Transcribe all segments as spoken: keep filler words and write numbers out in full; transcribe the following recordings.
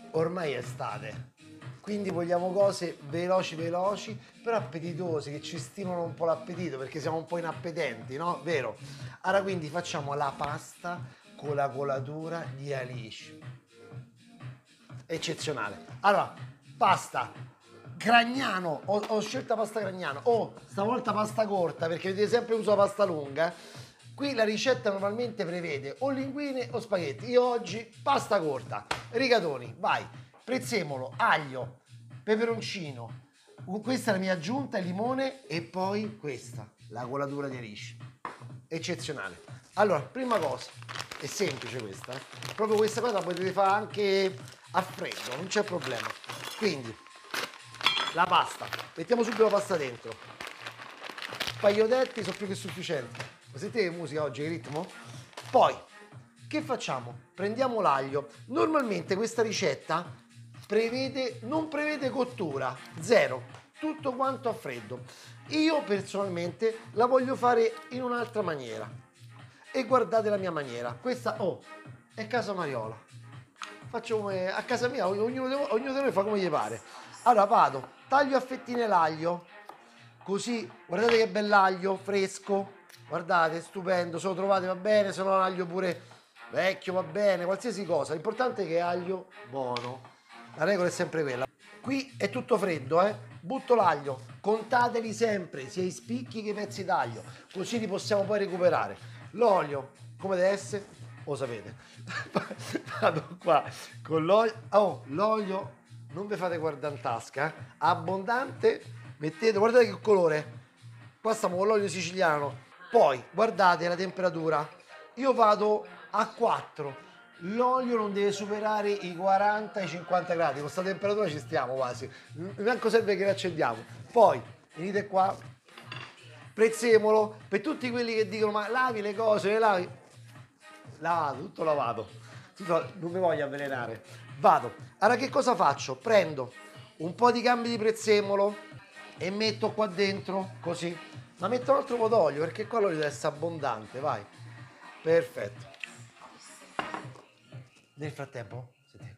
ormai è estate, quindi vogliamo cose veloci veloci, però appetitose, che ci stimolano un po' l'appetito, perché siamo un po' inappetenti, no? Vero? Allora quindi facciamo la pasta con la colatura di alici. Eccezionale. Allora, pasta Gragnano, ho, ho scelto la pasta Gragnano. Oh, stavolta pasta corta, perché avete sempre usato la pasta lunga. Qui la ricetta normalmente prevede o linguine o spaghetti. Io oggi pasta corta, rigatoni, vai, prezzemolo, aglio, peperoncino. Questa è la mia aggiunta, il limone e poi questa, la colatura di alici. Eccezionale. Allora, prima cosa, è semplice questa, eh? Proprio questa cosa la potete fare anche a freddo, non c'è problema. Quindi, la pasta, mettiamo subito la pasta dentro. Paioletti sono più che sufficienti. Ma sentite che musica oggi, che ritmo? Poi, che facciamo? Prendiamo l'aglio. Normalmente questa ricetta prevede, non prevede cottura, zero, tutto quanto a freddo. Io personalmente la voglio fare in un'altra maniera. E guardate la mia maniera. Questa, oh, è casa Mariola. Faccio come a casa mia, ognuno di, ognuno di noi fa come gli pare. Allora vado, taglio a fettine l'aglio, così, guardate che bell'aglio, fresco, guardate, stupendo, se lo trovate va bene, se no l'aglio pure vecchio va bene, qualsiasi cosa, l'importante è che è aglio buono, la regola è sempre quella. Qui è tutto freddo, eh, butto l'aglio, contateli sempre, sia i spicchi che i pezzi d'aglio, così li possiamo poi recuperare. L'olio, come deve essere, lo sapete. Vado qua con l'olio, oh, l'olio, non vi fate guardare in tasca, eh? Abbondante, mettete, guardate che colore, qua stiamo con l'olio siciliano, poi guardate la temperatura, io vado a quattro, l'olio non deve superare i quaranta, i cinquanta gradi, con questa temperatura ci stiamo quasi, neanche serve che l'accendiamo. Poi venite qua, prezzemolo, per tutti quelli che dicono ma lavi le cose, le lavi, lavato, tutto lavato, tutto, non mi voglio avvelenare, vado. Allora che cosa faccio? Prendo un po' di gambi di prezzemolo e metto qua dentro, così, ma metto un altro po' d'olio perché qua l'olio deve essere abbondante, vai, perfetto. Nel frattempo,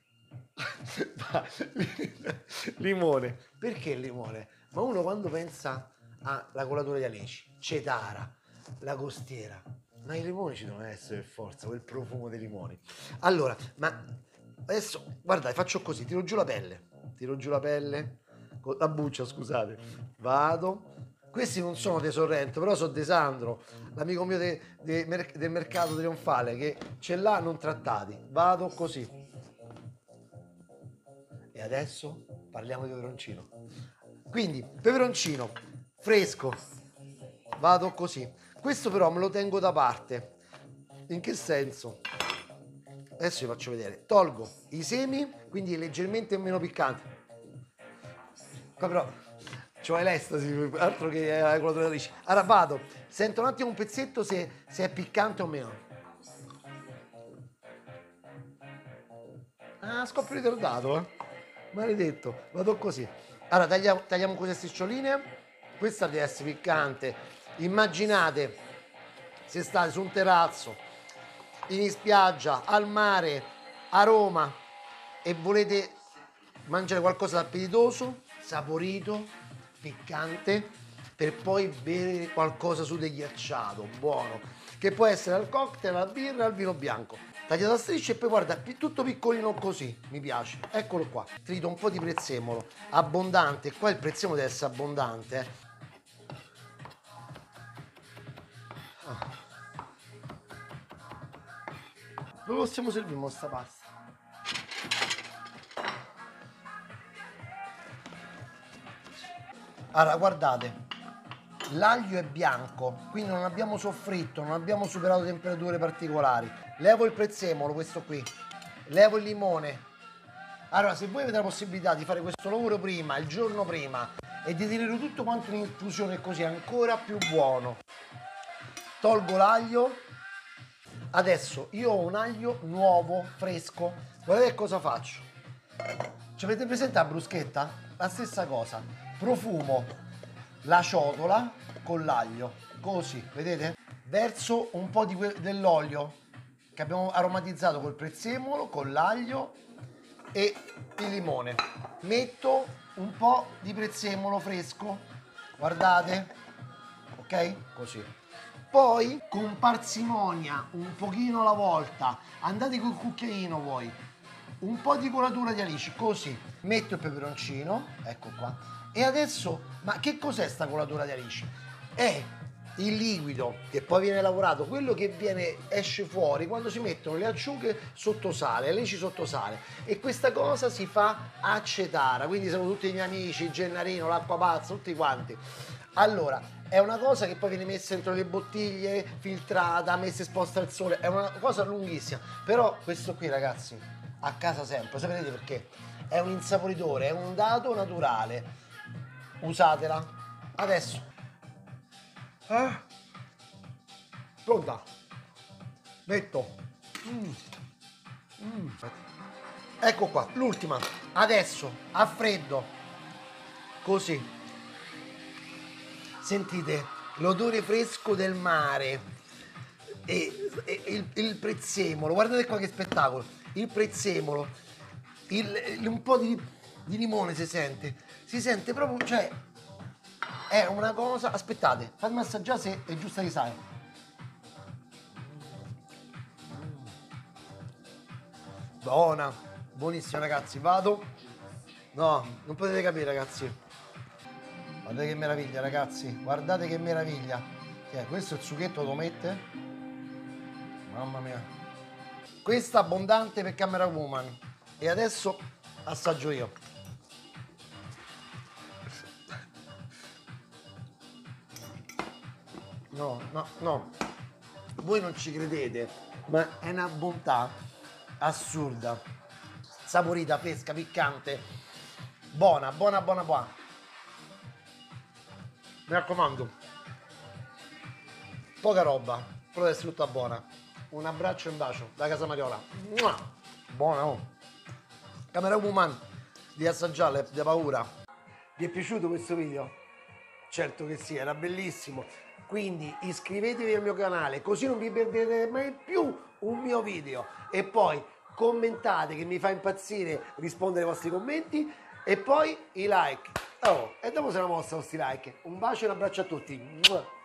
limone, perché il limone? Ma uno quando pensa alla colatura di alici, cetara, la costiera, ma i limoni ci devono essere per forza, quel profumo dei limoni. Allora, ma adesso, guardate, faccio così, tiro giù la pelle, tiro giù la pelle, con la buccia, scusate, vado. Questi non sono dei Sorrento, però sono De Sandro, l'amico mio de, de, del mercato trionfale, che ce l'ha non trattati. Vado così. E adesso parliamo di peperoncino. Quindi, peperoncino fresco, vado così. Questo però me lo tengo da parte. In che senso? Adesso vi faccio vedere. Tolgo i semi, quindi leggermente meno piccante. Qua però ci vuole l'estasi, altro che la colatura di alici. Allora vado, sento un attimo un pezzetto se, se è piccante o meno. Ah, scoppio ritardato, eh. Maledetto, vado così. Allora tagliamo, tagliamo queste striscioline. Questa deve essere piccante. Immaginate se state su un terrazzo, in spiaggia, al mare, a Roma e volete mangiare qualcosa di appetitoso, saporito, piccante, per poi bere qualcosa su del ghiacciato, buono, che può essere al cocktail, al birra, al vino bianco. Tagliato a strisce e poi guarda, tutto piccolino così, mi piace. Eccolo qua. Trito un po' di prezzemolo, abbondante, qua il prezzemolo deve essere abbondante, eh. Ah. Dove possiamo servire questa pasta? Allora, guardate, l'aglio è bianco, quindi non abbiamo soffritto, non abbiamo superato temperature particolari. Levo il prezzemolo, questo qui, levo il limone. Allora, se voi avete la possibilità di fare questo lavoro prima, il giorno prima, e di tenere tutto quanto in infusione così, è ancora più buono. Tolgo l'aglio. Adesso io ho un aglio nuovo, fresco. Guardate cosa faccio. Ci avete presente la bruschetta? La stessa cosa. Profumo la ciotola con l'aglio, così, vedete? Verso un po' di dell'olio che abbiamo aromatizzato col prezzemolo, con l'aglio e il limone. Metto un po' di prezzemolo fresco, guardate, ok? Così. Poi con parsimonia, un pochino alla volta, andate col cucchiaino voi, un po' di colatura di alici, così. Metto il peperoncino, ecco qua. E adesso, ma che cos'è sta colatura di alici? È il liquido che poi viene lavorato, quello che viene, esce fuori quando si mettono le acciughe sotto sale, le alici sotto sale, e questa cosa si fa acetara, quindi siamo tutti i miei amici, il Gennarino, l'acqua pazza, tutti quanti. Allora, è una cosa che poi viene messa dentro le bottiglie, filtrata, messa esposta al sole, è una cosa lunghissima, però questo qui ragazzi, a casa sempre, sapete perché? È un insaporitore, è un dato naturale, usatela. Adesso Eh? Pronta? Metto. Mm. Mm. Ecco qua, l'ultima. Adesso, a freddo. Così. Sentite l'odore fresco del mare. E, e il, il prezzemolo. Guardate qua che spettacolo. Il prezzemolo. Il, un po' di, di limone si sente. Si sente proprio, cioè... È una cosa... Aspettate, fatemi assaggiare se è giusta di sale. Buona, buonissima ragazzi, vado. No, non potete capire ragazzi. Guardate che meraviglia ragazzi, guardate che meraviglia. Che è? Questo il succhetto lo mette? Mamma mia. Questa abbondante per Camera Woman. E adesso assaggio io. No, no, no, voi non ci credete, ma è una bontà assurda, saporita, fresca, piccante, buona, buona, buona, buona. Mi raccomando, poca roba, però deve essere tutta buona. Un abbraccio e un bacio da Casa Mariola. Mua! Buona, oh. Camera Woman, di assaggiarla, di paura. Vi è piaciuto questo video? Certo che sì, era bellissimo. Quindi iscrivetevi al mio canale così non vi perderete mai più un mio video. E poi commentate, che mi fa impazzire rispondere ai vostri commenti. E poi i like. Oh, e dopo se la mostra questi like. Un bacio e un abbraccio a tutti.